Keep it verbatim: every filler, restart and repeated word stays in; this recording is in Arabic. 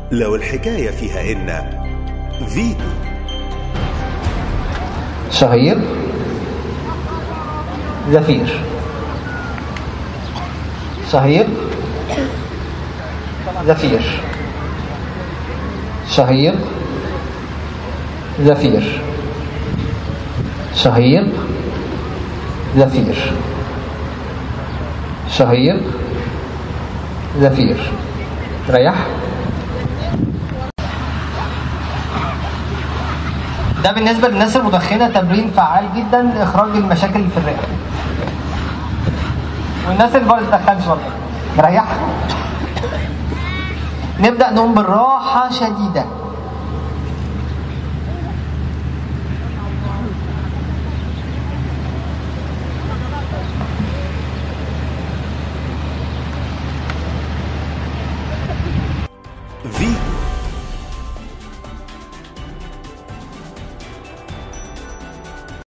لو الحكاية فيها إن فيتو. شهيق زفير. شهيق زفير. شهيق زفير. شهيق زفير. شهيق زفير. ريح. ده بالنسبة للناس المدخنة تمرين فعال جدا لإخراج المشاكل اللي في الرئة. والناس اللي ما بتدخنش برضه مريح. نبدأ نقوم بالراحة شديدة.